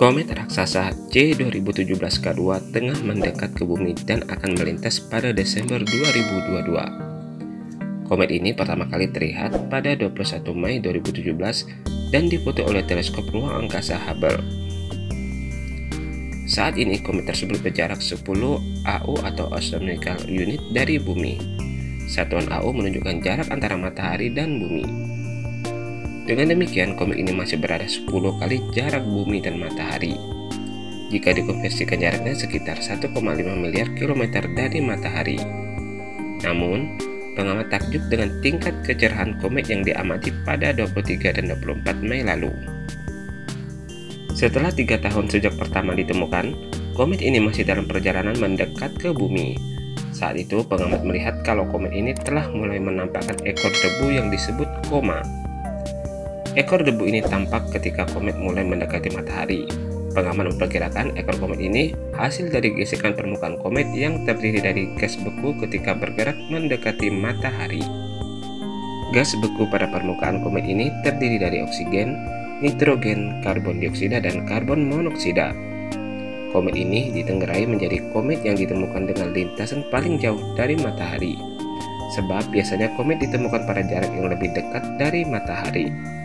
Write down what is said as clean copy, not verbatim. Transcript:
Komet raksasa C2017K2 tengah mendekat ke bumi dan akan melintas pada Desember 2022. Komet ini pertama kali terlihat pada 21 Mei 2017 dan difoto oleh teleskop ruang angkasa Hubble. Saat ini komet tersebut berjarak 10 AU atau Astronomical Unit dari bumi. Satuan AU menunjukkan jarak antara matahari dan bumi. Dengan demikian, komet ini masih berada 10 kali jarak bumi dan matahari. Jika dikonversikan jaraknya sekitar 1,5 miliar kilometer dari matahari. Namun, pengamat takjub dengan tingkat kecerahan komet yang diamati pada 23 dan 24 Mei lalu. Setelah 3 tahun sejak pertama ditemukan, komet ini masih dalam perjalanan mendekat ke bumi. Saat itu, pengamat melihat kalau komet ini telah mulai menampakkan ekor debu yang disebut koma. Ekor debu ini tampak ketika komet mulai mendekati matahari. Pengamat memperkirakan ekor komet ini hasil dari gesekan permukaan komet yang terdiri dari gas beku ketika bergerak mendekati matahari. Gas beku pada permukaan komet ini terdiri dari oksigen, nitrogen, karbon dioksida, dan karbon monoksida. Komet ini ditenggerai menjadi komet yang ditemukan dengan lintasan paling jauh dari matahari, sebab biasanya komet ditemukan pada jarak yang lebih dekat dari matahari.